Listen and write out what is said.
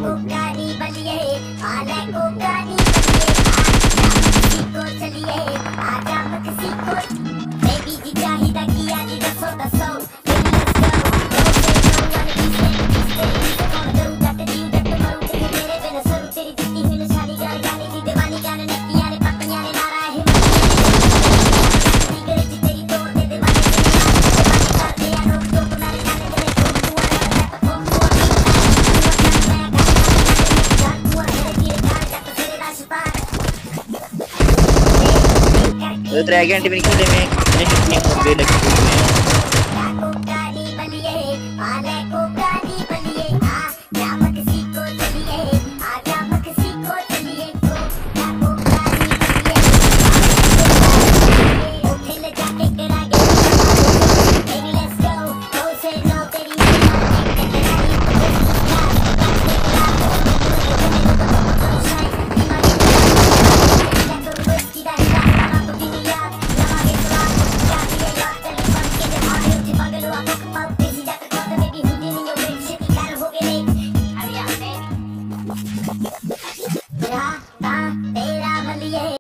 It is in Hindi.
कुकारी बलिए आले कुकारी बलिए को चलिए आजा किसी को बेबी जी चाहिदा किया जी दसो दसो तो 3 घंटे में निकले में